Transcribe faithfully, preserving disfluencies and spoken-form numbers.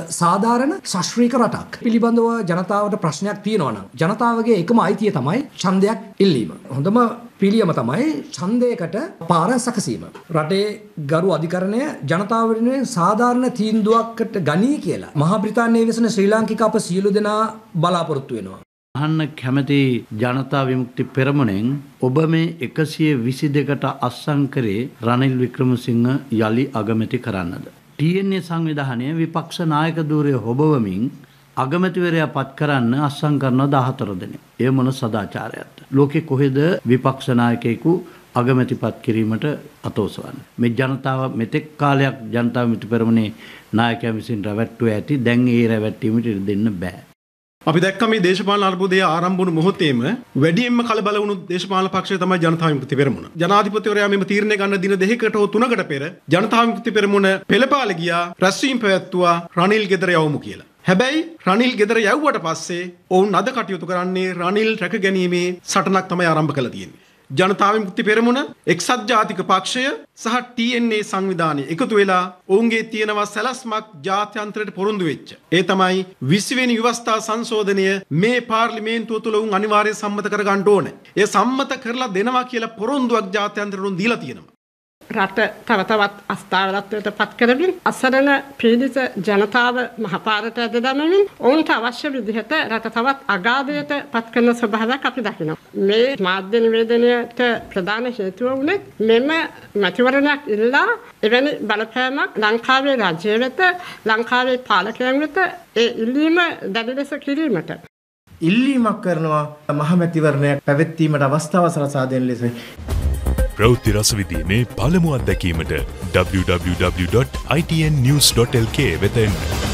සාධාරණ ශාස්ත්‍රීය රටක් පිළිබඳව ජනතාවට ප්‍රශ්නයක් තියෙනවා නම් ජනතාවගේ එකම අයිතිය තමයි ඡන්දයක් ඉල්ලීම. හොඳම පිළියම තමයි ඡන්දයකට පාර සැකසීම. රටේ ගරු අධිකරණය ජනතාව වෙනුවෙන් සාධාරණ තීන්දුවකට ගනී කියලා මහා බ්‍රිතාන්‍යයේ වෙසෙන ශ්‍රී ලාංකික අප සියලු දෙනා බලාපොරොත්තු වෙනවා. අහන්න කැමති ජනතා විමුක්ති පෙරමුණෙන් ඔබ මේ එකසිය විසි දෙකට අත්සන් කරේ රනිල් වික්‍රමසිංහ යලි අගමැති කරන්නද? ටී එන් ඒ සංවිධානය විපක්ෂ නායක ධූරය හොබවමින් අගමැතිවරයා පත් කරන්න අත්සන් කරන දහතර දෙනෙක්. එය මොන සදාචාරයක්ද? ලෝකේ කොහෙද විපක්ෂ නායකයෙකු අගමැති පත් කිරීමට අතෝසවන්නේ? මේ ජනතාව මෙතෙක් කාලයක් ජනතා විමුක්ති පෙරමුණේ නායකයන් විසින් රැවට්ටුවා ඇති. දැන් ඒ රැවැට්ටීමට ඉඩ දෙන්න බෑ. අපි දැක්කම මේ දේශපාලන අර්බුදයේ ආරම්භ වුණු මොහොතේම වැඩියෙන්ම කලබල වුණු දේශපාලන පක්ෂය තමයි ජනතා විමුක්ති පෙරමුණ. ජනාධිපතිවරයා මෙම තීරණය ගන්න දින දෙකකට හෝ තුනකට පෙර ජනතා විමුක්ති පෙරමුණ පෙළපාල ගියා රැස්වීම පැවැත්තුවා රනිල් ගෙදර යවමු කියලා. හැබැයි රනිල් ගෙදර යවුවට පස්සේ ඔවුන් අද කටයුතු කරන්නේ රනිල් රැක ගැනීමේ සටනක් තමයි ආරම්භ කළා තියෙන්නේ. ජනතා විමුක්ති පෙරමුණ එක්සත් ජාතික පක්ෂය සහ ටී එන් ඒ සංවිධානය එකතු වෙලා ඔවුන්ගේ තියෙනවා සැලැස්මක් ජාත්‍යන්තරයට පොරොන්දු වෙච්ච. ඒ තමයි විසි වෙනි ව්‍යවස්ථා සංශෝධනය මේ පාර්ලිමේන්තුව තුළ උන් අනිවාර්යයෙන් සම්මත කර ගන්න ඕනේ. ඒ සම්මත කරලා දෙනවා කියලා පොරොන්දුවක් ජාත්‍යන්තරයට උන් දීලා තියෙනවා. රට තව තවත් අස්ථාවරත්වයට පත් කරමින් අසරණ පීඩිත ජනතාව මහපාරට ඇද දමමින් ඔවුන්ට අවශ්‍ය විදිහට රට තවත් අගාධයට පත් කරන ස්වභාවයක් අපි දකිනවා. මේ මාධ්‍ය නිවේදනයට ප්‍රධාන හේතුව වුණේ මෙම මැතිවරණයක් ඉල්ලා එවැනි බලපෑමක් ලංකාවේ රජය වෙත ලංකාවේ පාලකයන් වෙත ඒ ඉල්ලීම දැඩි ලෙස කිරීමට. ඉල්ලීමක් කරනවා මහමැතිවරණයක් පැවැත්වීමට අවස්ථාව සලසා දෙන ලෙස. ප්‍රවෘත්ති රසවිදීමේ පළමු අත්දැකීමට W W W dot I T N news dot L K වෙත එන්න.